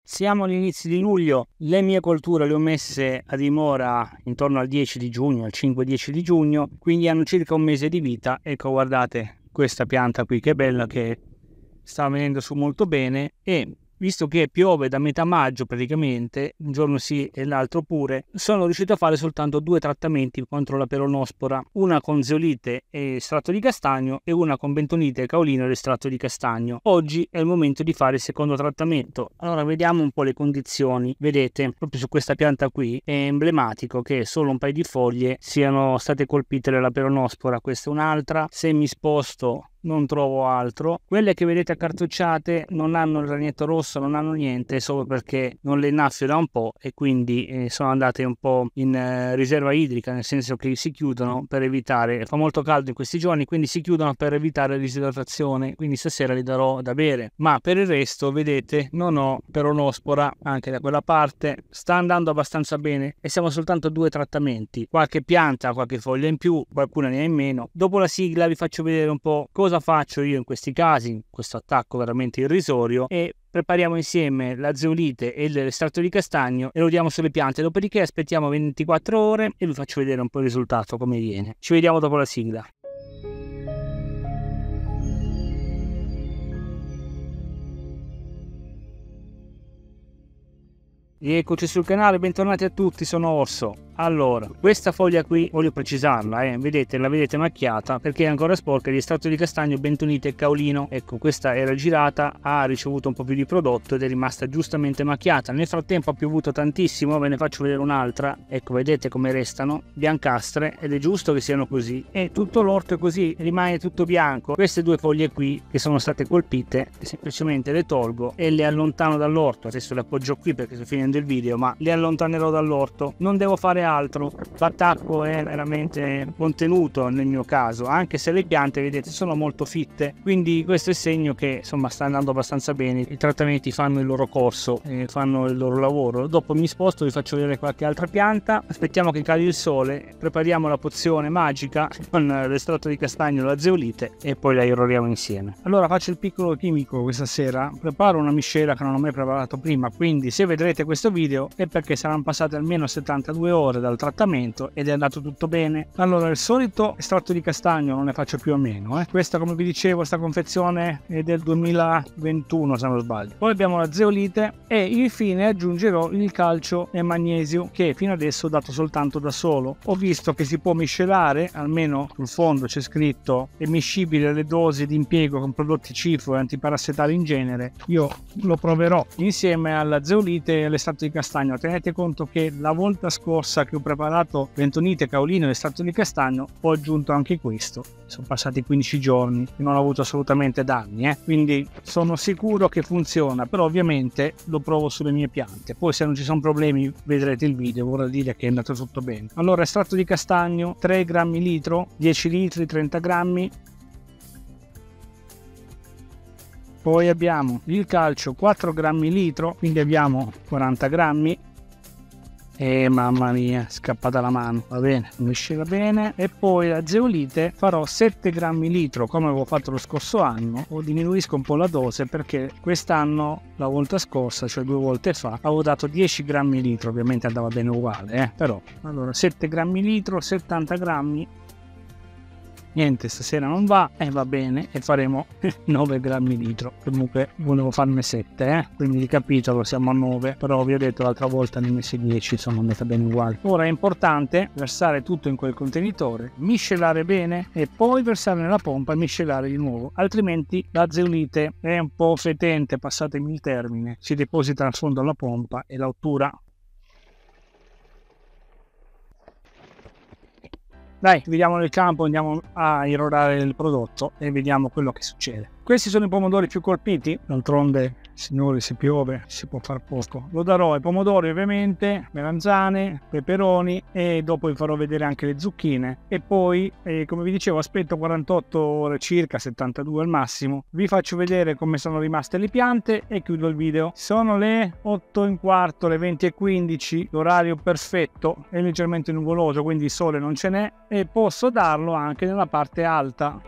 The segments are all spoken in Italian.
Siamo all'inizio di luglio, le mie colture le ho messe a dimora intorno al 10 di giugno, al 5-10 di giugno, quindi hanno circa un mese di vita. Ecco, guardate questa pianta qui che bella, che sta venendo su molto bene, e visto che piove da metà maggio praticamente, un giorno sì e l'altro pure, sono riuscito a fare soltanto 2 trattamenti contro la peronospora, una con zeolite e estratto di castagno e una con bentonite, caolino ed estratto di castagno. Oggi è il momento di fare il secondo trattamento. Allora vediamo un po' le condizioni. Vedete, proprio su questa pianta qui è emblematico che solo un paio di foglie siano state colpite dalla peronospora. Questa è un'altra. Se mi sposto non trovo altro. Quelle che vedete accartocciate non hanno il ragnetto rosso, non hanno niente, solo perché non le innaffio da un po' e quindi sono andate un po' in riserva idrica, nel senso che si chiudono per evitare, fa molto caldo in questi giorni, quindi si chiudono per evitare disidratazione, quindi stasera li darò da bere. Ma per il resto vedete non ho peronospora anche da quella parte, sta andando abbastanza bene e siamo soltanto a 2 trattamenti, qualche pianta, qualche foglia in più, qualcuna ne ha in meno. Dopo la sigla vi faccio vedere un po' cosa faccio io in questi casi, questo attacco veramente irrisorio, e prepariamo insieme la zeolite e l'estratto di castagno e lo diamo sulle piante. Dopodiché aspettiamo 24 ore e vi faccio vedere un po' il risultato, come viene. Ci vediamo dopo la sigla. Eccoci sul canale, bentornati a tutti, sono Orso. Allora, questa foglia qui voglio precisarla, vedete, la vedete macchiata perché è ancora sporca di estratto di castagno, bentonite e caolino. Ecco, questa era girata, ha ricevuto un po' più di prodotto ed è rimasta giustamente macchiata. Nel frattempo ha piovuto tantissimo, ve ne faccio vedere un'altra. Ecco, vedete come restano, biancastre, ed è giusto che siano così. E tutto l'orto è così, rimane tutto bianco. Queste 2 foglie qui che sono state colpite, semplicemente le tolgo e le allontano dall'orto. Adesso le appoggio qui perché sto finendo il video, ma le allontanerò dall'orto. Non devo fare altro, l'attacco è veramente contenuto nel mio caso, anche se le piante vedete sono molto fitte, quindi questo è segno che insomma sta andando abbastanza bene. I trattamenti fanno il loro corso e fanno il loro lavoro. Dopo mi sposto, vi faccio vedere qualche altra pianta, aspettiamo che cali il sole, prepariamo la pozione magica con l'estratto di castagno e la zeolite e poi la irroriamo insieme. Allora faccio il piccolo chimico questa sera, preparo una miscela che non ho mai preparato prima, quindi se vedrete questo video è perché saranno passate almeno 72 ore dal trattamento ed è andato tutto bene. Allora, il solito estratto di castagno non ne faccio più o meno, questa, come vi dicevo, questa confezione è del 2021 se non sbaglio. Poi abbiamo la zeolite e infine aggiungerò il calcio e magnesio che fino adesso ho dato soltanto da solo. Ho visto che si può miscelare, almeno sul fondo c'è scritto è miscibile alle dosi di impiego con prodotti cifo e antiparassitari in genere. Io lo proverò insieme alla zeolite e all'estratto di castagno. Tenete conto che la volta scorsa che ho preparato bentonite, caolino e estratto di castagno ho aggiunto anche questo. Sono passati 15 giorni e non ho avuto assolutamente danni, quindi sono sicuro che funziona, però ovviamente lo provo sulle mie piante. Poi se non ci sono problemi vedrete il video, vorrà dire che è andato tutto bene. Allora, estratto di castagno 3 grammi litro, 10 litri 30 grammi. Poi abbiamo il calcio 4 grammi litro, quindi abbiamo 40 grammi. Mamma mia, è scappata la mano, va bene, miscela bene. E poi la zeolite farò 7 grammi litro come avevo fatto lo scorso anno, o diminuisco un po' la dose perché quest'anno, la volta scorsa, cioè 2 volte fa, avevo dato 10 grammi litro, ovviamente andava bene uguale, però. Allora 7 grammi litro, 70 grammi. Niente, stasera non va e va bene, e faremo 9 grammi litro. Comunque volevo farne 7, quindi ricapitolo, siamo a 9, però vi ho detto l'altra volta ne ho messi 10, sono andata bene uguale. Ora è importante versare tutto in quel contenitore, miscelare bene e poi versare nella pompa e miscelare di nuovo, altrimenti la zeolite è un po' fetente, passatemi il termine, si deposita al fondo della pompa e la ottura. Dai, vediamo nel campo, andiamo a irrorare il prodotto e vediamo quello che succede. Questi sono i pomodori più colpiti, d'altronde, signori, se piove si può far poco. Lo darò ai pomodori ovviamente, melanzane, peperoni e dopo vi farò vedere anche le zucchine. E poi, come vi dicevo, aspetto 48 ore circa, 72 al massimo. Vi faccio vedere come sono rimaste le piante e chiudo il video. Sono le 8:15, le 20:15, l'orario perfetto, è leggermente nuvoloso, quindi il sole non ce n'è e posso darlo anche nella parte alta.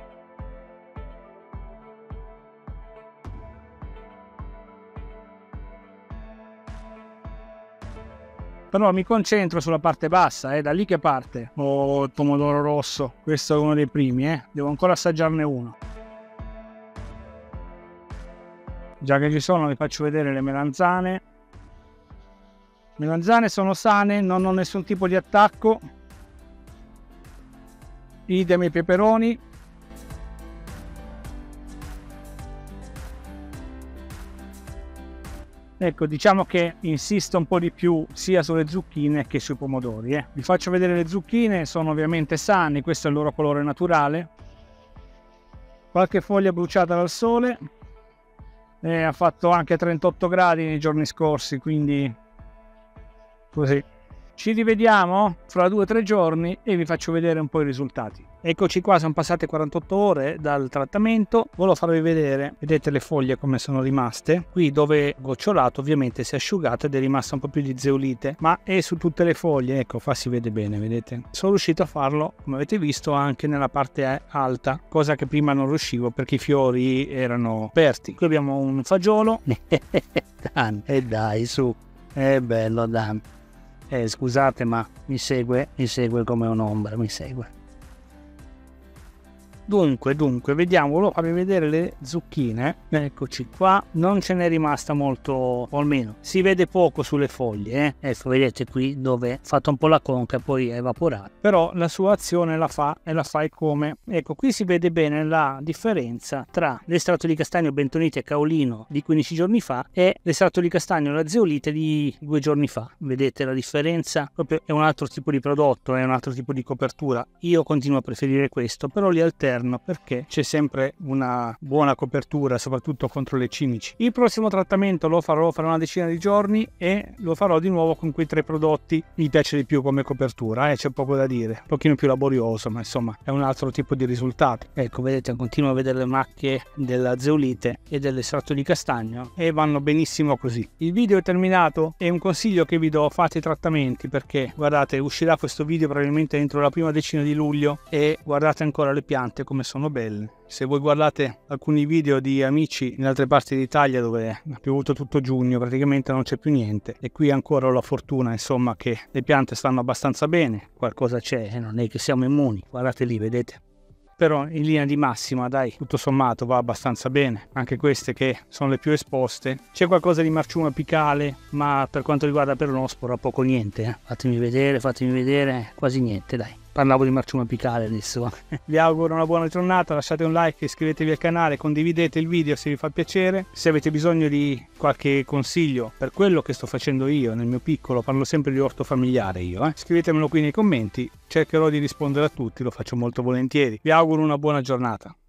Però mi concentro sulla parte bassa, è da lì che parte. Oh, il pomodoro rosso, questo è uno dei primi, devo ancora assaggiarne uno. Già che ci sono vi faccio vedere le melanzane. Le melanzane sono sane, non ho nessun tipo di attacco. Idem i peperoni. Ecco, diciamo che insisto un po' di più sia sulle zucchine che sui pomodori. Vi faccio vedere le zucchine, sono ovviamente sane, questo è il loro colore naturale. Qualche foglia bruciata dal sole. Ha fatto anche 38 gradi nei giorni scorsi, quindi così. Ci rivediamo fra 2 o 3 giorni e vi faccio vedere un po' i risultati. Eccoci qua, sono passate 48 ore dal trattamento. Volevo farvi vedere, vedete le foglie come sono rimaste. Qui dove è gocciolato ovviamente si è asciugato ed è rimasta un po' più di zeolite, ma è su tutte le foglie, ecco, qua si vede bene, vedete. Sono riuscito a farlo, come avete visto, anche nella parte alta, cosa che prima non riuscivo perché i fiori erano aperti. Qui abbiamo un fagiolo. E dai, su, è bello, dai. Scusate, ma mi segue come un'ombra, mi segue. Dunque, vediamo, volevo farvi vedere le zucchine. Eccoci qua, non ce n'è rimasta molto, o almeno si vede poco sulle foglie. Ecco, vedete qui dove ha fatto un po' la conca e poi è evaporato. Però la sua azione la fa e la fai come. Ecco, qui si vede bene la differenza tra l'estratto di castagno bentonite caolino di 15 giorni fa e l'estratto di castagno la zeolite di 2 giorni fa. Vedete la differenza? Proprio è un altro tipo di prodotto, è un altro tipo di copertura. Io continuo a preferire questo, però li alterno perché c'è sempre una buona copertura, soprattutto contro le cimici. Il prossimo trattamento lo farò fra una decina di giorni e lo farò di nuovo con quei 3 prodotti. Mi piace di più come copertura, c'è poco da dire, un pochino più laborioso, ma insomma è un altro tipo di risultato. Ecco, vedete, continuo a vedere le macchie della zeolite e dell'estratto di castagno e vanno benissimo così. Il video è terminato e un consiglio che vi do: fate i trattamenti, perché guardate, uscirà questo video probabilmente entro la prima decina di luglio e guardate ancora le piante come sono belle. Se voi guardate alcuni video di amici in altre parti d'Italia dove ha piovuto tutto giugno, praticamente non c'è più niente, e qui ancora ho la fortuna, insomma, che le piante stanno abbastanza bene, qualcosa c'è, non è che siamo immuni, guardate lì, vedete. Però in linea di massima, dai, tutto sommato va abbastanza bene. Anche queste che sono le più esposte. C'è qualcosa di marciume apicale, ma per quanto riguarda peronospora poco niente. Fatemi vedere, quasi niente, dai. Parlavo di marciume apicale adesso. Vi auguro una buona giornata, lasciate un like, iscrivetevi al canale, condividete il video se vi fa piacere. Se avete bisogno di qualche consiglio per quello che sto facendo io nel mio piccolo, parlo sempre di orto familiare io, scrivetemelo qui nei commenti, cercherò di rispondere a tutti, lo faccio molto volentieri. Vi auguro una buona giornata.